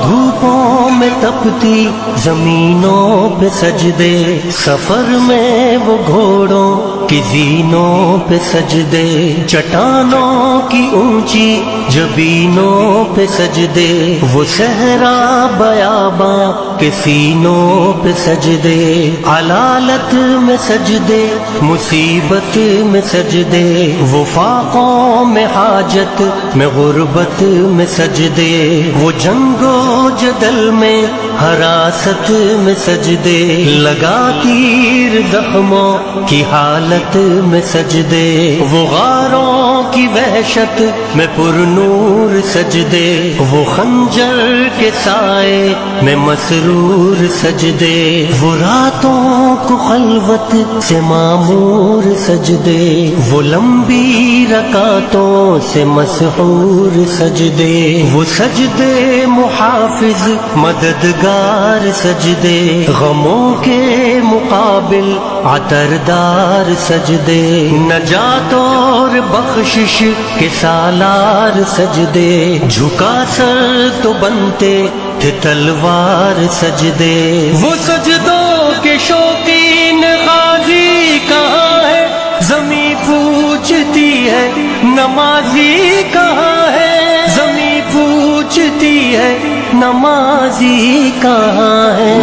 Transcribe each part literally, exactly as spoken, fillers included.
دھوپوں میں تپتی زمینوں پہ سجدے، سفر میں وہ گھوڑوں کی زینوں پہ سجدے، چٹانوں کی اونچی جبینوں پہ سجدے، وہ صحرا بیاباں کے سینوں پہ سجدے، علالت میں سجدے، مصیبت میں سجدے، وہ فاقوں میں حاجت میں غربت میں سجدے، وہ جنگ و جدل میں حراست میں سجدے، لگا تیر زخموں کی حالت میں سجدے، وہ غاروں کی وحشت میں پر نور سجدے، وہ خنجر کے سائے میں مسرور سجدے، وہ راتوں کو خلوت سے معمور سجدے، وہ لمبی رکعتوں سے مسحور سجدے، وہ سجدے محافظ مددگار سجدے، غموں کے مقابل عطردار سجدے، نجات اور بخشش کے سالار سجدے، جھکا سر تو بنتے تھے تلوار سجدے، وہ سجدوں کے شوقین غازی کہاں ہے، زمیں پوچھتی ہے نمازی کہاں ہے، زمیں پوچھتی ہے نمازی کہاں ہے۔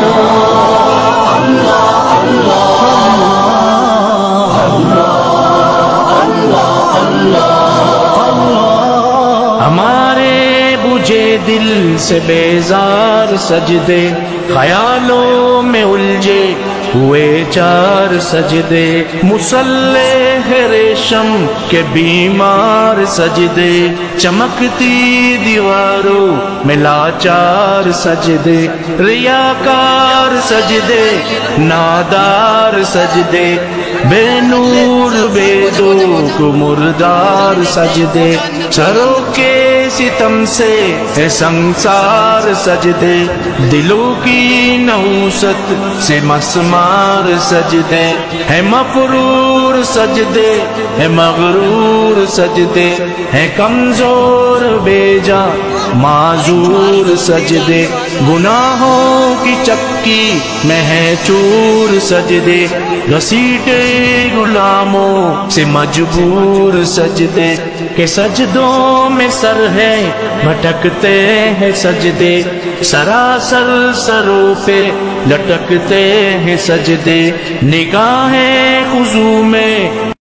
اللہ اللہ اللہ اللہ اللہ، ہمارے بجھے دل سے بیزار سجدے، خیالوں میں الجھے ہوئے چار سجدے، مصلح ریشم کے بیمار سجدے، چمکتی دیواروں میں لاچار سجدے، ریاکار سجدے، نادار سجدے، بے نور بے ذوق مردار سجدے، سروں کے ستم سے ہے سنسار سجدے، دلوں کی نحوست سے مسمار سجدے، ہے مفرور سجدے، ہے مغرور سجدے، ہے کمزور بے جا معذور سجدے، گناہوں کی چکی میں ہے چور سجدے، گھسیٹے غلاموں سے مجبور سجدے، کہ سجدوں میں سر ہے بھٹکتے ہیں سجدے، سراسر سروں پہ لٹکتے ہیں سجدے، نگاہیں خضوع میں